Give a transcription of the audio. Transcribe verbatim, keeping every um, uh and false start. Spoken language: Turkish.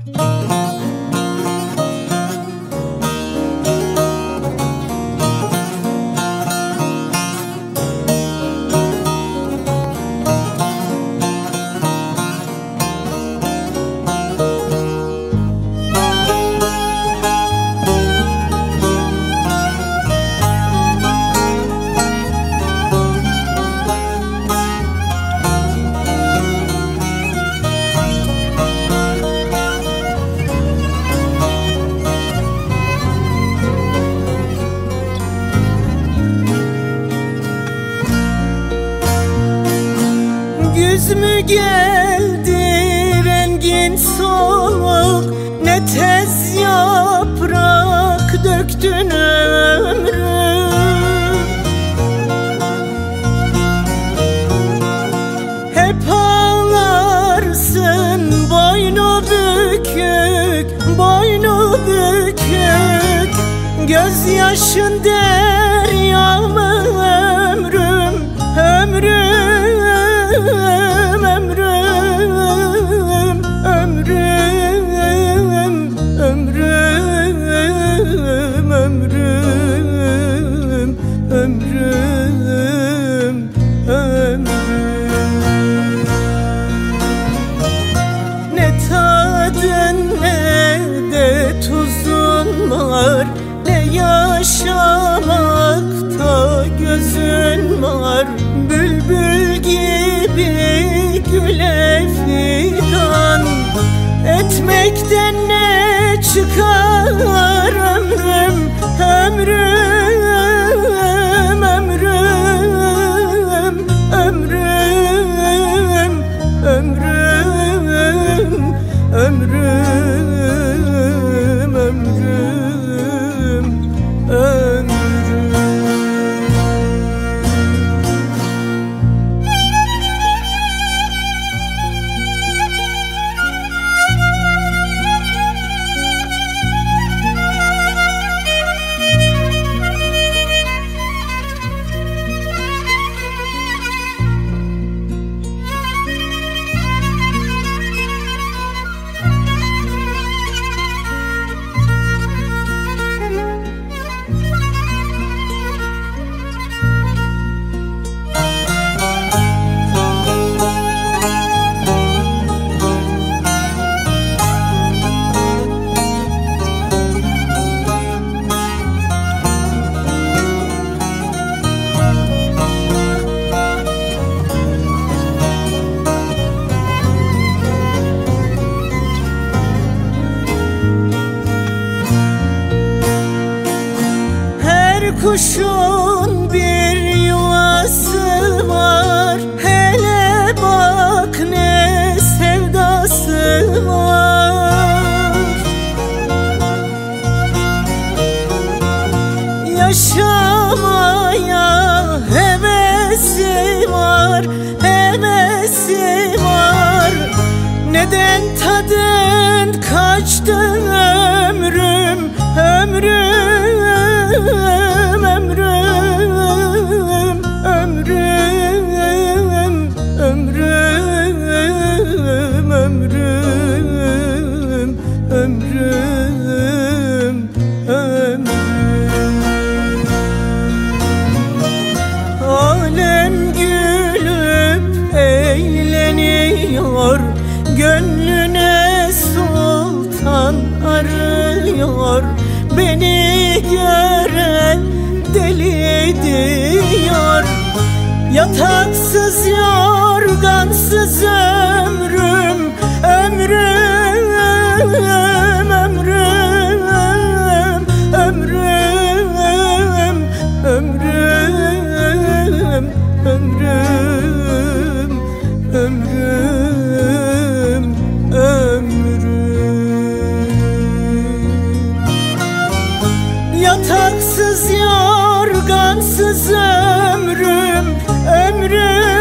Güz mü geldi rengin soluk, ne tez yaprak döktün ömrüm. Hep ağlarsın boynu bükük, boynu bükük. Gözyaşın deryamı ömrüm, ömrüm. Ömrüm, ömrüm, ömrüm, ömrüm, ömrüm, ömrüm, ömrüm. Ne tadın ne de tuzun var, ne yaşamakta gözün var. Bülbül gibi güle figan, etmekten ne çıkar ömrüm, ömrüm, ömrüm, ömrüm, ömrüm, ömrüm, ömrüm, ömrüm. Kuşun bir yuvası var, hele bak ne sevdası var. Yaşamaya hevesi var, hevesi var. Neden tadın kaçtı ömrüm, ömrüm, ömrüm, ömrüm, ömrüm, ömrüm, ömrüm, ömrüm. Alem gülüp eğleniyor, gönlüne sultan arıyor. Beni gören deli diyor, yataksız yorgansız ömrüm, ömrüm, ömrüm, ömrüm, ömrüm, ömrüm, ömrüm, ömrüm. Yataksız yorgansız ömrüm, ömrüm.